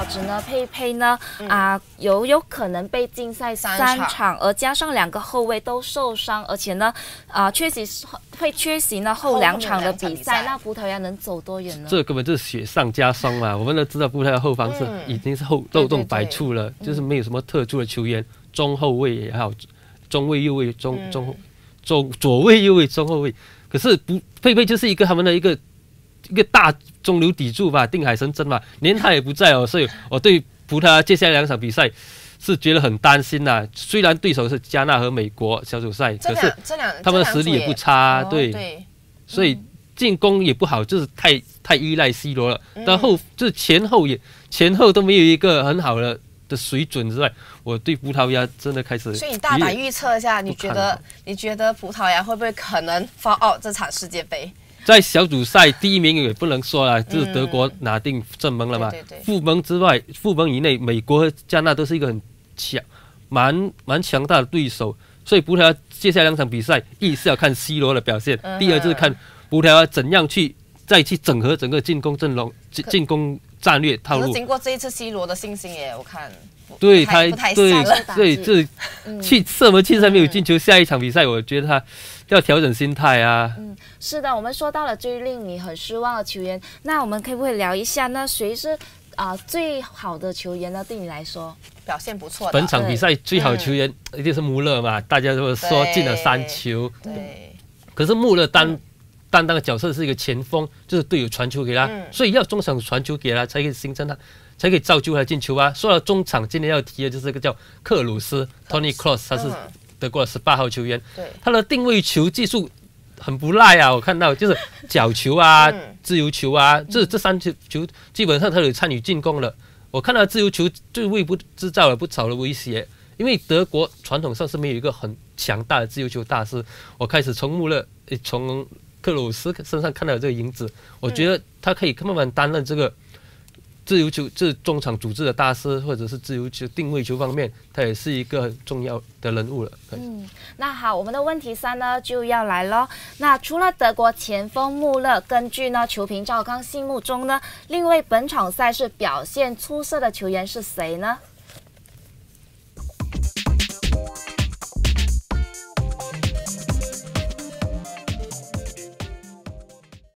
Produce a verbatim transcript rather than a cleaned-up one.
导致呢佩佩呢啊、嗯呃、有有可能被禁赛三场，三场而加上两个后卫都受伤，而且呢啊、呃、缺席会缺席呢后两场的比赛，那葡萄牙能走多远呢？ 这根本就是雪上加霜嘛！我们都知道葡萄牙后防是、嗯、已经是后漏洞百出了，对对对就是没有什么特殊的球员，嗯、中后卫也好，中卫、右卫、中中后。嗯中左卫、右卫、中后卫，可是不佩佩就是一个他们的一个一个大中流砥柱吧，定海神针嘛，连他也不在哦，所以我对葡萄牙接下来两场比赛是觉得很担心呐、啊。虽然对手是加纳和美国小组赛，可是他们的实力也不差，哦、对，对所以进攻也不好，就是太太依赖 C 罗了。然后就是前后也前后都没有一个很好的。的水准之外，我对葡萄牙真的开始。 所以你大胆预测一下，你觉得你觉得葡萄牙会不会可能 fall out 这场世界杯？ 在小组赛第一名也不能说了，就是德国拿定正门了嘛。 对对对副门之外，副门以内，美国和加纳都是一个很强、蛮蛮强大的对手，所以葡萄牙接下来两场比赛，一是要看 C 罗的表现，嗯、第二就是看葡萄牙怎样去再去整合整个进攻阵容、进攻。战略套路。 经过这一次 C 罗的信心耶，我看对他对对这去射门其实还没有进球，下一场比赛我觉得他要调整心态啊。 嗯，是的，我们说到了最令你很失望的球员，那我们可不可以聊一下呢？谁是啊、呃、最好的球员呢？对你来说表现不错的。 本场比赛最好的球员一定是穆勒嘛，大家都说进了三球。 对。 可是穆勒单。嗯担当的角色是一个前锋，就是队友传球给他，嗯、所以要中场传球给他，才可以形成他，才可以造就他进球啊。说到中场，今天要提的就是一个叫克鲁斯 （Toni Kroos）， 他是德国的十八号球员， 嗯、 他的定位球技术很不赖啊。我看到就是角球啊、嗯、自由球啊，这这三球球基本上他有参与进攻了。我看到自由球就为不制造了不少的威胁，因为德国传统上是没有一个很强大的自由球大师。我开始从穆勒，从克鲁斯身上看到这个影子，我觉得他可以慢慢担任这个自由球，这中场组织的大师，或者是自由球定位球方面，他也是一个很重要的人物了。 嗯，那好，我们的问题三呢就要来了。那除了德国前锋穆勒，根据呢球评赵刚心目中呢，另一位本场赛事表现出色的球员是谁呢？